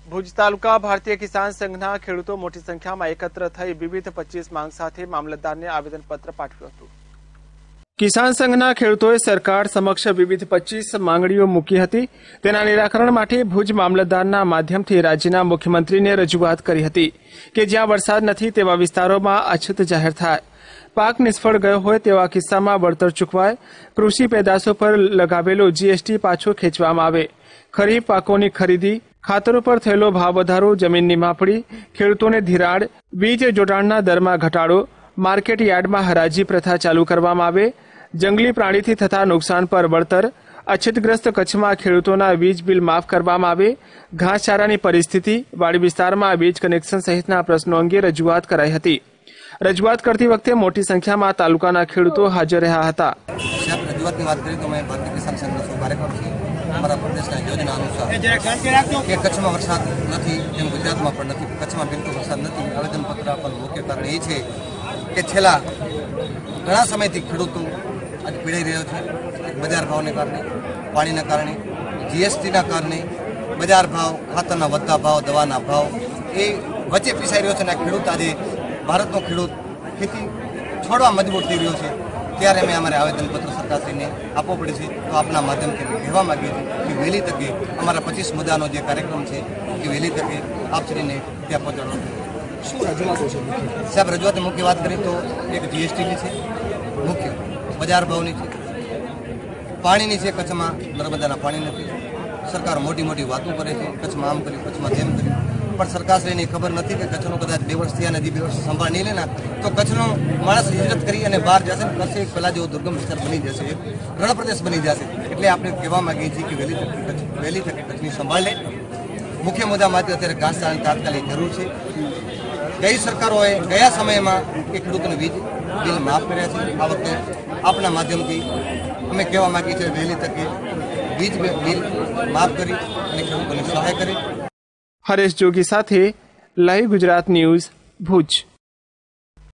ભુજ તાલુકા ભારતીય કિસાન સંઘના ખેડૂતો મોટી સંખ્યામાં એકત્ર થઈ વિવિધ 25 માંગ સાથે મામલતદારને આવેદનપત્ર પાઠવ્યું હતું। કિસાન સંઘના ખેડૂતોએ સરકાર સમક્ષ વિવિધ 25 માંગણીઓ મૂકી હતી। તેના નિરાકરણ માટે ભુજ મામલતદારના માધ્યમથી રાજ્યના મુખ્યમંત્રીને રજૂઆત કરી હતી કે જ્યાં વરસાદ નથી તેવા વિસ્તારોમાં અછત જાહેર થાય, પાક નિષ્ફળ ગયો હોય તેવા કિસ્સામાં વળતર ચૂકવાય, કૃષિ પેદાશો પર લગાવેલો જીએસટી પાછો ખેંચવામાં આવે, ખરીફ પાકોની ખરીદી, ખાતરો પર થયેલો ભાવ વધારો, જમીનની માપણી, ખેડૂતોને ધિરાણ, બીજ જોડાણના દરમાં ઘટાડો, માર્કેટ યાર્ડમાં હરાજી પ્રથા ચાલુ કરવામાં આવે, જંગલી પ્રાણીથી થતા નુકસાન પર વળતર, અછતગ્રસ્ત કચ્છમાં ખેડૂતોના વીજ બિલ માફ કરવામાં આવે, ઘાસચારાની પરિસ્થિતિ, વાડી વિસ્તારમાં વીજ કનેક્શન સહિતના પ્રશ્નો અંગે રજૂઆત કરાઈ હતી। રજૂઆત કરતી વખતે મોટી સંખ્યામાં તાલુકાના ખેડૂતો હાજર રહ્યા હતા। રજૂઆતની વાત કરીએ તો મેં ભારતીય કિસાન સંઘનો કાર્યક્રમ છે। અમારા પ્રદેશના યોજના અનુસાર કે કચ્છમાં વરસાદ નથી, તેમ ગુજરાતમાં પણ નથી, કચ્છમાં બિલકુલ વરસાદ નથી। આવેદનપત્ર આપવાનું મુખ્ય કારણ એ છે કે છેલ્લા ઘણા સમયથી ખેડૂતો આજે પીડાઈ રહ્યો છે। બજાર ભાવને કારણે, પાણીના કારણે, જીએસટીના કારણે, બજાર ભાવ, ખાતરના વધતા ભાવ, દવાના ભાવ એ વચ્ચે પીસાઈ રહ્યો છે અને આ ખેડૂત આજે ભારતનો ખેડૂત ખેતી છોડવા મજબૂર થઈ રહ્યો છે। ત્યારે અમે અમારે આવેદનપત્ર સરકારશ્રીને આપવો પડે છે। તો આપના માધ્યમથી કહેવા માગીએ છીએ કે વહેલી તકે અમારા 25 મુદ્દાનો જે કાર્યક્રમ છે એ વહેલી તકે આપશ્રીને ત્યાં પહોંચાડવાનો છે। શું રજૂઆતો છે સાહેબ? રજૂઆતની મુખ્ય વાત કરીએ તો એક જીએસટીની છે, મુખ્ય બજાર ભાવની છે, પાણીની છે। કચ્છમાં નર્મદાના પાણી નથી। સરકાર મોટી મોટી વાતો કરે છે, કચ્છમાં આમ કર્યું, કચ્છમાં તેમ કર્યું, પણ સરકારશ્રીને ખબર નથી કે કચ્છનો કદાચ 2 વર્ષ થયા નથી, 2 વર્ષ સંભાળ નહીં લેના તો કચ્છનો માણસ હિજરત કરી અને બહાર જશે, કરશે પહેલાં જેવો દુર્ગમ વિસ્તાર બની જશે, રણ પ્રદેશ બની જશે। એટલે આપણે કહેવા માંગીએ છીએ કે વહેલી તકે કચ્છની સંભાળ લે। મુખ્ય મુદ્દામાંથી અત્યારે ઘાસચારાની તાત્કાલિક જરૂર છે। ગઈ સરકારોએ ગયા સમયમાં એ ખેડૂતોને વીજ બિલ માફ કર્યા છે। આ વખતે આપના માધ્યમથી અમે કહેવા માંગીએ છીએ વહેલી તકે વીજ બિલ માફ કરી અને ખેડૂતોને સહાય કરે। હરેશ જોગી સાથે લાઈવ ગુજરાત ન્યૂઝ, ભુજ।